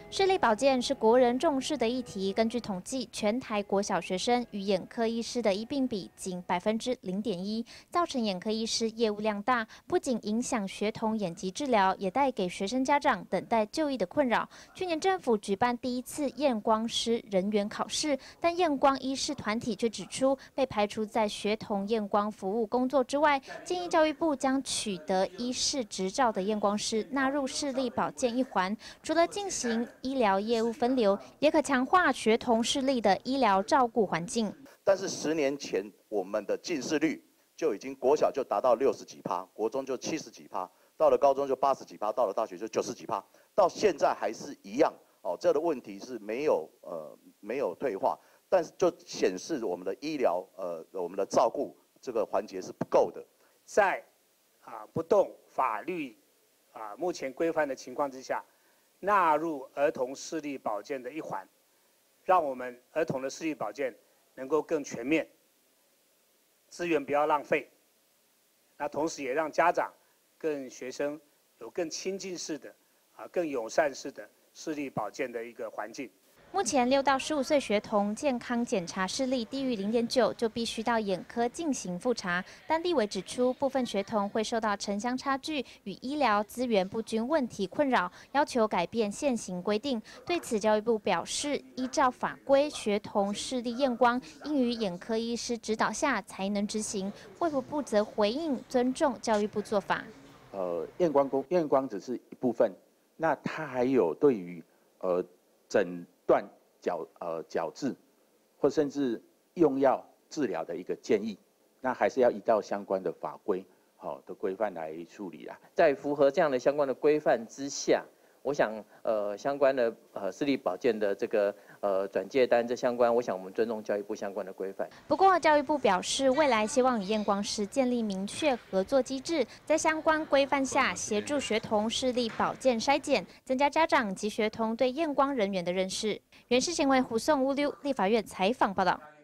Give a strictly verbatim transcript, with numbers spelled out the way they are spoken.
视力保健是国人重视的议题。根据统计，全台国小学生与眼科医师的医病比仅百分之零点一，造成眼科医师业务量大，不仅影响学童眼疾治疗，也带给学生家长等待就医的困扰。去年政府举办第一次验光师人员考试，但验光医师团体却指出，被排除在学童验光服务工作之外，建议教育部将取得医师执照的验光师纳入视力保健一环，除了进行医疗业务分流，也可强化学童视力的医疗照顾环境。 但是十年前我们的近视率就已经国小就达到六十几趴，国中就七十几趴，到了高中就八十几趴，到了大学就九十几趴，到现在还是一样。哦，这个问题是没有呃没有退化，但是就显示我们的医疗呃我们的照顾这个环节是不够的。 在啊不动法律啊目前规范的情况之下，纳入儿童视力保健的一环，让我们儿童的视力保健能够更全面，资源不要浪费。那同时也让家长跟学生有更亲近式的啊更友善式的视力保健的一个环境。 目前六到十五岁学童健康检查视力低于零点九，就必须到眼科进行复查。但立委指出，部分学童会受到城乡差距与医疗资源不均问题困扰，要求改变现行规定。对此，教育部表示，依照法规，学童视力验光应于眼科医师指导下才能执行。卫福部则回应，尊重教育部做法。 呃，验光工验光只是一部分，那它还有对于呃诊断矫呃矫治，或甚至用药治疗的一个建议，那还是要依照相关的法规好、哦、的规范来处理啦。 在符合这样的相关的规范之下，我想呃相关的呃视力保健的这个呃转介单这相关，我想我们尊重教育部相关的规范。 不过教育部表示，未来希望与验光师建立明确合作机制，在相关规范下协助学童视力保健筛检，增加家长及学童对验光人员的认识。原视新闻胡颂乌溜立法院采访报道。